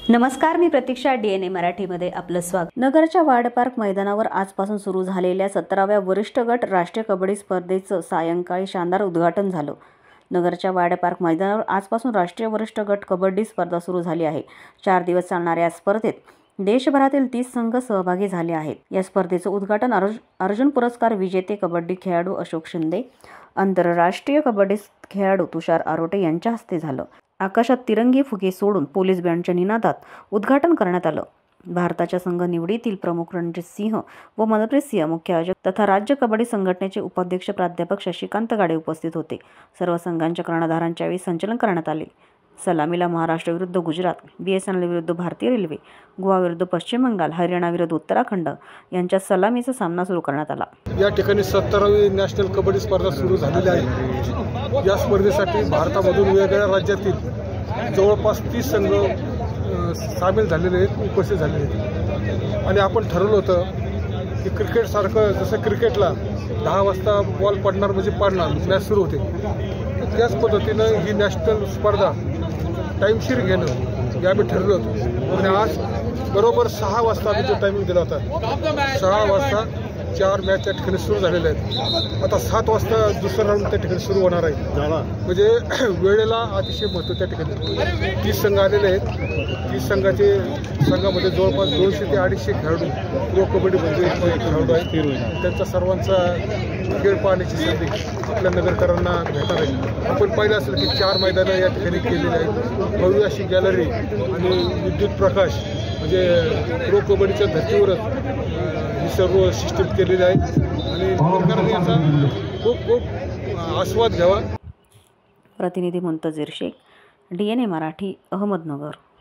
नमस्कार, मी प्रतीक्षा. DNA मराठीमध्ये आपलं स्वागत. नगरच्या वार्ड पार्क मैदानावर आजपासून सुरू झालेल्या 17व्या वरिष्ठ गट राष्ट्रीय कबड्डी स्पर्धेचं सायंकाळी शानदार उद्घाटन झालं. नगरच्या वार्ड पार्क मैदानावर आजपासून राष्ट्रीय वरिष्ठ गट कबड्डी स्पर्धा सुरू झाली आहे. 4 दिवस चालणाऱ्या या स्पर्धेत देशभरातील 30 संघ सहभागी झाले आहेत. या स्पर्धेचं उद्घाटन अर्जुन पुरस्कार विजेते कबड्डी खेळाडू अशोक शिंदे, आंतरराष्ट्रीय कबड्डी खेळाडू तुषार आरोटे यांच्या हस्ते झालं. आकाशात तिरंगी फुगे सोडून पोलीस बँडच्या निनादात उद्घाटन करण्यात आलं. भारताच्या संघ निवडीतील प्रमुख रणजित सिंह व मनप्रीत सिंह मुख्य आयोजक तथा राज्य कबड्डी संघटनेचे उपाध्यक्ष प्राध्यापक शशिकांत गाडे उपस्थित होते. सर्व संघांच्या कर्णधारांच्या वेळी संचलन करण्यात आले. सलामीला महाराष्ट्र विरुद्ध गुजरात, BSNL विरुद्ध भारतीय रेल्वे, गोवा विरुद्ध पश्चिम बंगाल, हरियाणा विरुद्ध उत्तराखंड यांच्या सलामीचा सामना सुरू करण्यात आला. या ठिकाणी 17वी नॅशनल कबड्डी स्पर्धा सुरू झालेली आहे. या स्पर्धेसाठी भारतामधून वेगवेगळ्या राज्यातील जवळपास 30 संघ सामील झालेले आहेत, उपस्थित झालेले आहेत. आणि आपण ठरवलं होतं की क्रिकेटसारखं, जसं क्रिकेटला 10 वाजता बॉल पडणार म्हणजे पाडणार मॅच सुरू होते, त्याच पद्धतीनं ही नॅशनल स्पर्धा टाईमशीर घेणं हे आम्ही ठरवलं होतं. आणि आज बरोबर 6 वाजता आम्ही जो टायमिंग दिला होता, 6 वाजता 4 मॅच त्या ठिकाणी सुरू झालेल्या आहेत. आता 7 वाजता दुसरा राऊंड त्या ठिकाणी सुरू होणार आहे. म्हणजे वेळेला अतिशय महत्त्व त्या ठिकाणी. 30 संघ आलेले आहेत. 30 संघामध्ये जवळपास 200 ते 250 खेळाडू प्रो कबड्डी म्हणजे खेळाडू आहेत. त्यांचा सर्वांचा खेळ पाहण्याची संधी आपल्या नगरकरांना भेटणार आहे. आपण पाहिलं असेल की 4 मैदानं या ठिकाणी केलेली आहेत. भव्य अशी गॅलरी आणि विद्युत प्रकाश, म्हणजे प्रो कबड्डीच्या धर्तीवरच ही सर्व सिस्टीम केलेली आहे. आणि नगरकरांनी याचा खूप आस्वाद घ्यावा. प्रतिनिधी मुंतजीर शेख, DNA मराठी, अहमदनगर.